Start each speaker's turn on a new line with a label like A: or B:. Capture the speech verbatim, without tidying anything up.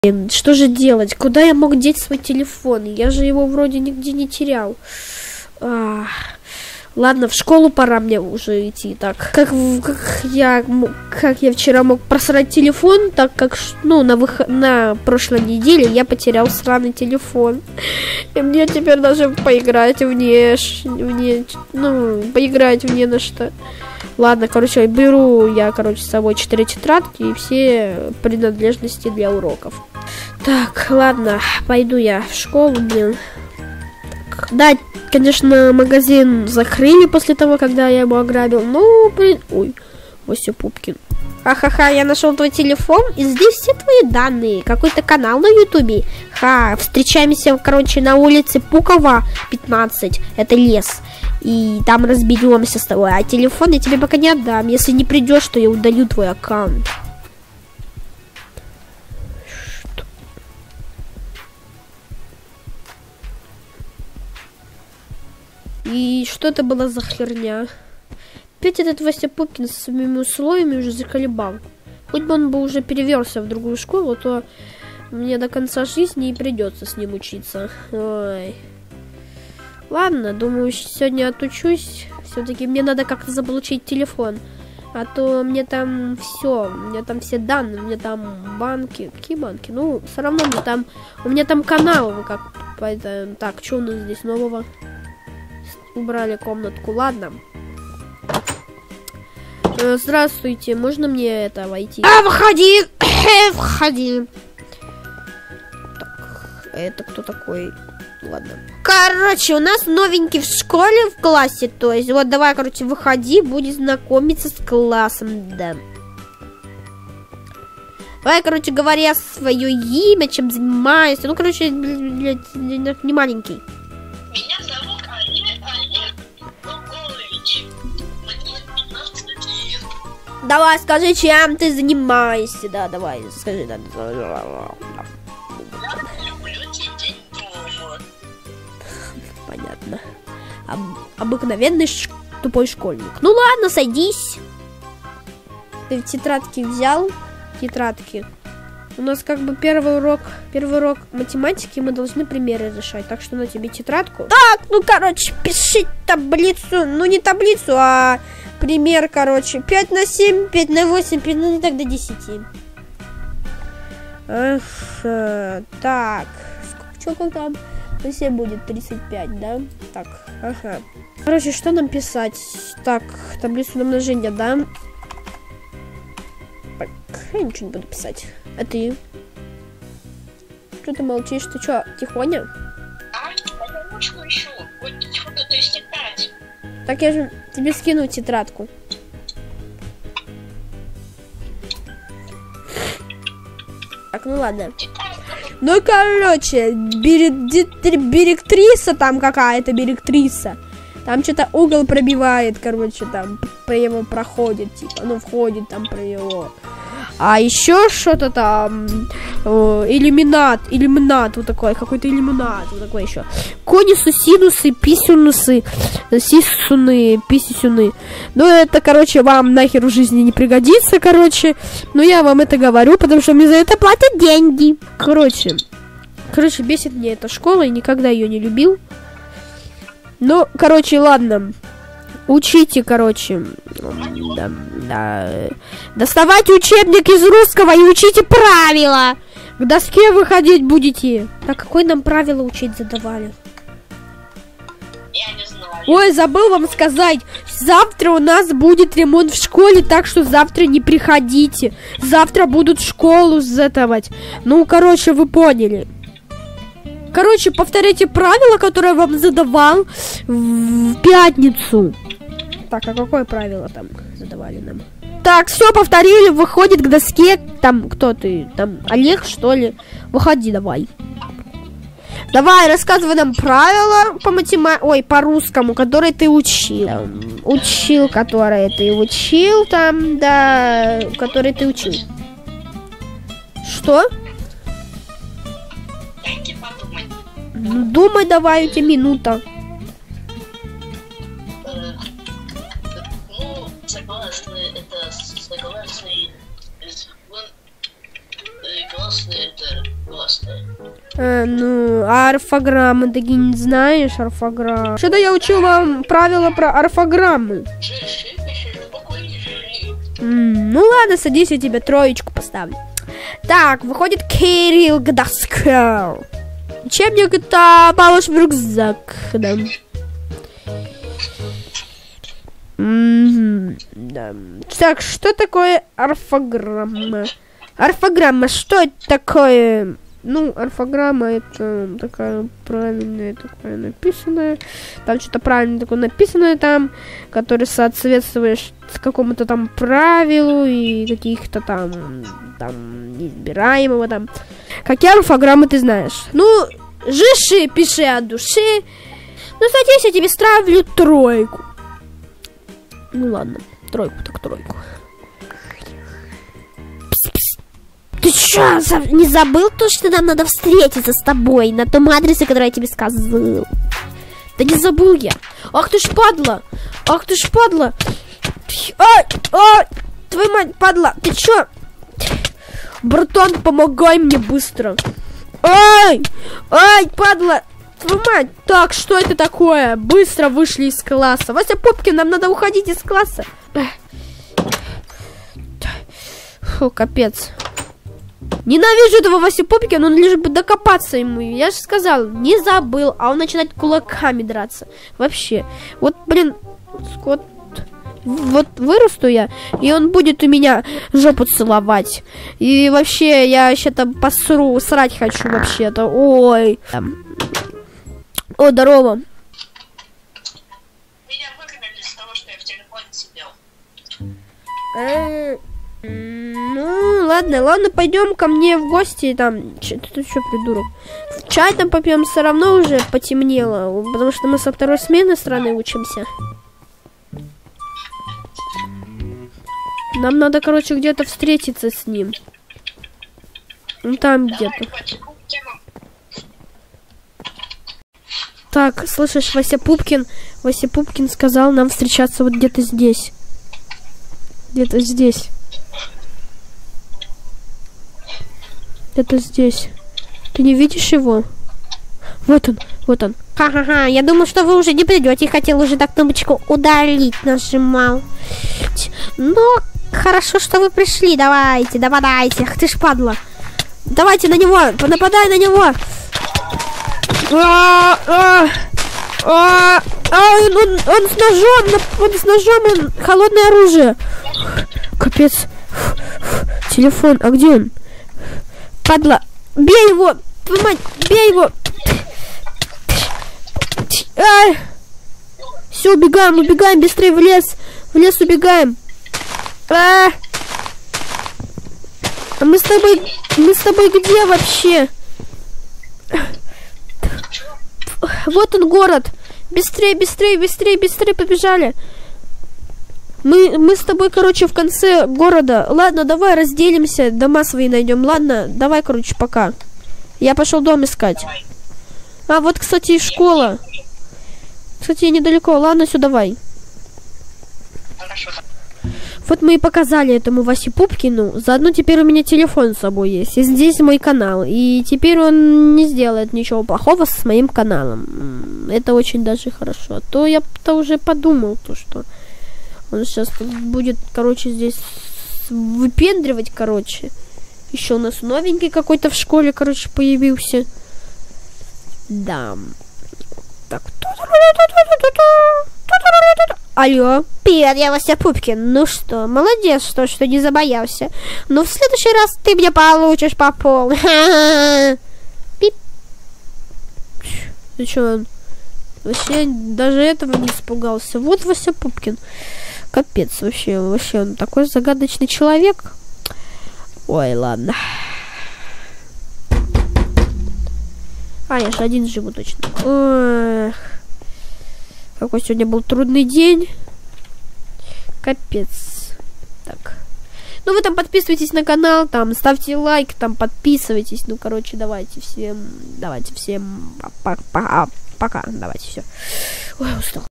A: Что же делать? Куда я мог деть свой телефон? Я же его вроде нигде не терял. А, ладно, в школу пора мне уже идти. Так, как, как, я, как я вчера мог просрать телефон, так как, ну, на, выход, на прошлой неделе я потерял сраный телефон. И мне теперь даже поиграть в не, в не, ну, поиграть в не на что. Ладно, короче, беру я, короче, с собой четыре тетрадки и все принадлежности для уроков. Так, ладно, пойду я в школу, блин. Так, да, конечно, магазин закрыли после того, когда я его ограбил. Ну, блин, ой, Вася Пупкин. Ха-ха-ха, я нашел твой телефон, и здесь все твои данные. Какой-то канал на ютубе. Ха, встречаемся, короче, на улице Пукова, пятнадцать. Это лес. И там разберемся с тобой. А телефон я тебе пока не отдам. Если не придешь, то я удалю твой аккаунт. Что? И что это была за херня? Опять этот Вася Пупкин со своими условиями уже заколебал. Хоть бы он бы уже перевелся в другую школу, то мне до конца жизни и придется с ним учиться. Ой. Ладно, думаю, сегодня отучусь. Все-таки мне надо как-то заполучить телефон. А то мне там все, у меня там все данные, у меня там банки. Какие банки? Ну, все равно мне там, у меня там канал, как, это, так, что у нас здесь нового? Убрали комнатку, ладно. Здравствуйте, можно мне это войти? А, входи! Входи! Так, это кто такой? Ладно. Короче, у нас новенький в школе, в классе, то есть, вот давай, короче, выходи, будешь знакомиться с классом, да. Давай, короче, говоря свое имя, чем занимаешься. Ну, короче, блядь, не маленький.
B: Меня зовут Олег Олег Гугулович. Мне пятнадцать лет.
A: Давай, скажи, чем ты занимаешься, да, давай, скажи, да. Понятно. Об обыкновенный ш тупой школьник. Ну ладно, садись. Ты тетрадки взял? Тетрадки. У нас как бы первый урок, первый урок математики, мы должны примеры решать. Так что на тебе тетрадку. Так, ну короче, пиши таблицу. Ну не таблицу, а пример, короче. пять на семь, пять на восемь, пять, ну не так до десяти. Ага, так. Сколько там? Все будет тридцать пять, да? Так, ага. Короче, что нам писать? Так, таблицу умножения, да? Так, я ничего не буду писать. А ты? Что ты молчишь? Ты что, тихоня?
B: А, я ручку ищу. Ой, тихоня, то есть тетрадь.
A: Так я же тебе скину тетрадку. Так, ну ладно. Ну, короче, директриса там какая-то, директриса. Там что-то угол пробивает, короче, там по его проходит, типа, ну, входит там про его. А еще что-то там, э, иллюминат, иллюминат, вот такой, какой-то иллюминат, вот такой еще. Конусы, синусы, писюнусы, сисюны, писюны. Ну, это, короче, вам нахер в жизни не пригодится, короче. Но я вам это говорю, потому что мне за это платят деньги. Короче, короче, бесит мне эта школа, и никогда ее не любил. Ну, короче, ладно. Учите, короче, да, да. Доставайте учебник из русского и учите правила. К доске выходить будете. Так, какое нам правило учить задавали?
B: Я не знаю.
A: Ой, забыл вам сказать. Завтра у нас будет ремонт в школе, так что завтра не приходите. Завтра будут школу задавать. Ну, короче, вы поняли. Короче, повторяйте правила, которые я вам задавал в пятницу. Так, а какое правило там задавали нам? Так, все, повторили, выходит к доске. Там, кто ты? Там, Олег, что ли? Выходи, давай. Давай, рассказывай нам правила по математике, ой, по русскому, которые ты учил. Учил, которые ты учил там, да, которые ты учил. Что?
B: Дайте подумать.
A: Ну, думай давай, у тебя минута.
B: Э, ну, согласны, это согласны, гласны, это
A: А, ну, а орфограммы такие не знаешь, орфограммы? Что-то я учил вам правила про орфограммы. М, ну ладно, садись, я тебе троечку поставлю. Так, выходит Кирилл Гдаскер. Учебник это положь в рюкзак. Да. Mm-hmm. Да. Так, что такое орфограмма? Орфограмма, что это такое? Ну, орфограмма это такая правильная, такая написанная. Там что-то правильно такое написанное там, которое соответствует какому-то там правилу и каких-то там, там, неизбираемого там. Какие орфограммы ты знаешь? Ну, жиши, пиши от души. Ну, садись, я тебе ставлю тройку. Ну ладно, тройку так тройку. Ты чё, не забыл то, что нам надо встретиться с тобой на том адресе, который я тебе сказал? Да не забыл я. Ах ты ж падла! Ах ты ж падла! Ай! Ай! Твою мать, падла! Ты чё? Братан, помогай мне быстро! Ай! Ай, падла! Твою мать! Так, что это такое? Быстро вышли из класса. Вася Пупкин, нам надо уходить из класса. Фу, капец. Ненавижу этого Васю Пупкина, он лишь бы докопаться ему. Я же сказал, не забыл, а он начинает кулаками драться. Вообще. Вот, блин, скот. Вот вырасту я, и он будет у меня жопу целовать. И вообще, я вообще-то посру, срать хочу вообще-то. Ой. О, здорово.
B: Меня выгнали из того, что я в телефоне сидел.
A: Ну, ладно, ладно, пойдем ко мне в гости, там, ты тут что, придурок? В чай там попьем, все равно уже потемнело, потому что мы со второй смены страны учимся. Нам надо, короче, где-то встретиться с ним. Ну, там где-то. Так, слышишь, Вася Пупкин, Вася Пупкин сказал нам встречаться вот где-то здесь. Где-то здесь. Где-то здесь. Ты не видишь его? Вот он, вот он. Ха-ха-ха, я думал, что вы уже не придете. Хотел уже так кнопочку удалить нажимал. Ну, хорошо, что вы пришли. Давайте, нападайте. Ах ты ж падла. Давайте на него, нападай на него. А, а, а, а, он, он, он с ножом, он с ножом, он, холодное оружие. Капец. Телефон, а где он? Падла, бей его, твою мать, бей его. А! Все, убегаем, убегаем, быстрее в лес, в лес убегаем. А, а мы с тобой, мы с тобой где вообще? Вот он город. Быстрее, быстрее, быстрее, быстрее побежали. Мы, мы с тобой, короче, в конце города. Ладно, давай разделимся, дома свои найдем. Ладно, давай, короче, пока. Я пошел дом искать. А, вот, кстати, и школа. Кстати, недалеко. Ладно, все, давай.
B: Хорошо.
A: Вот мы и показали этому Васе Пупкину. Заодно теперь у меня телефон с собой есть. И здесь мой канал. И теперь он не сделает ничего плохого с моим каналом. Это очень даже хорошо. А то я-то уже подумал, то что он сейчас будет, короче, здесь выпендривать, короче. Еще у нас новенький какой-то в школе, короче, появился. Да. Так. Алло. Привет, я Вася Пупкин. Ну что, молодец, что, что не забоялся. Но в следующий раз ты меня получишь по полной. Пип. Ты что, он вообще даже этого не испугался. Вот Вася Пупкин. Капец, вообще, вообще, он такой загадочный человек. Ой, ладно. А, я же один живу точно. Эх. Какой сегодня был трудный день. Капец. Так. Ну, вы там подписывайтесь на канал, там, ставьте лайк, там, подписывайтесь. Ну, короче, давайте всем, давайте всем пока. Давайте, все. Ой, устал.